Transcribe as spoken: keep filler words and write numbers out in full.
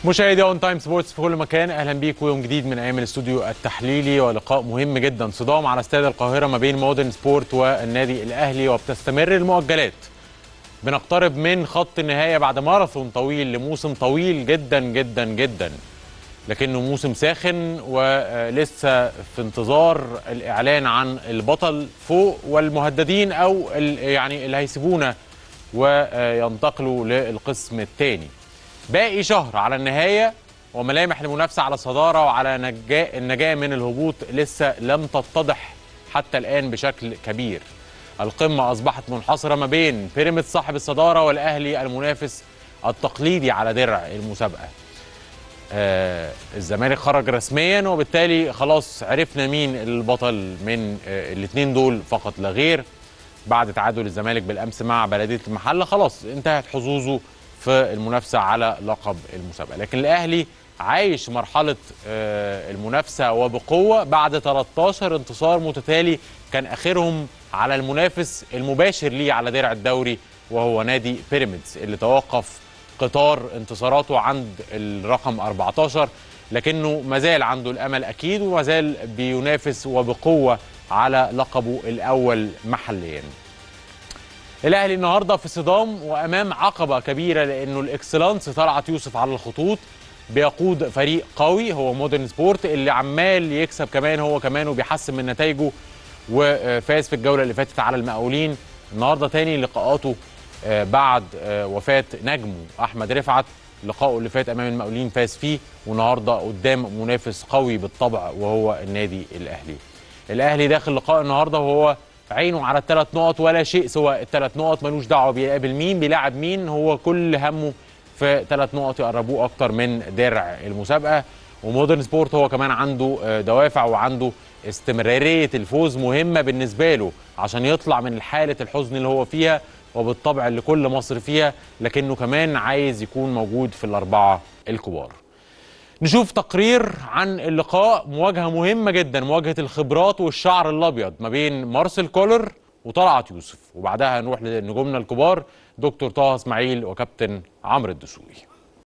مشاهدي اون تايم سبورتس في كل مكان، اهلا بيكم يوم جديد من ايام الاستوديو التحليلي ولقاء مهم جدا. صدام على استاد القاهره ما بين مودرن سبورت والنادي الاهلي، وبتستمر المؤجلات. بنقترب من خط النهايه بعد ماراثون طويل لموسم طويل جدا جدا جدا، لكنه موسم ساخن ولسه في انتظار الاعلان عن البطل فوق والمهددين او يعني اللي هيسيبونا وينتقلوا للقسم الثاني. باقي شهر على النهاية، وملامح المنافسة على الصدارة وعلى نجاة النجاة من الهبوط لسه لم تتضح حتى الآن بشكل كبير. القمة أصبحت منحصرة ما بين بيراميدز صاحب الصدارة والأهلي المنافس التقليدي على درع المسابقة. آه الزمالك خرج رسميا، وبالتالي خلاص عرفنا مين البطل من آه الاثنين دول فقط لا غير. بعد تعادل الزمالك بالأمس مع بلدية المحلة خلاص انتهت حظوظه في المنافسة على لقب المسابقة، لكن الأهلي عايش مرحلة المنافسة وبقوة بعد ثلاثة عشر انتصار متتالي، كان آخرهم على المنافس المباشر ليه على درع الدوري وهو نادي بيراميدز اللي توقف قطار انتصاراته عند الرقم أربعة عشر، لكنه مازال عنده الأمل أكيد ومازال بينافس وبقوة على لقبه الأول محليا. الأهلي النهارده في صدام وأمام عقبة كبيرة، لأنه الإكسلانس طلعت يوسف على الخطوط بيقود فريق قوي هو مودرن سبورت اللي عمال يكسب كمان هو كمان وبيحسن من نتائجه، وفاز في الجولة اللي فاتت على المقاولين. النهارده تاني لقاءاته بعد وفاة نجمه أحمد رفعت، لقاءه اللي فات أمام المقاولين فاز فيه، والنهارده قدام منافس قوي بالطبع وهو النادي الأهلي. الأهلي داخل لقاء النهارده وهو عينه على الثلاث نقط ولا شيء سوى الثلاث نقط، ملوش دعوه بيقابل مين بيلاعب مين، هو كل همه في ثلاث نقط يقربوه اكتر من درع المسابقه. ومودرن سبورت هو كمان عنده دوافع وعنده استمراريه الفوز مهمه بالنسبه له عشان يطلع من حاله الحزن اللي هو فيها وبالطبع اللي كل مصر فيها، لكنه كمان عايز يكون موجود في الاربعه الكبار. نشوف تقرير عن اللقاء، مواجهة مهمة جدا، مواجهة الخبرات والشعر الأبيض ما بين مارسيل كولر وطلعت يوسف، وبعدها نروح لنجومنا الكبار دكتور طه اسماعيل وكابتن عمرو الدسوقي.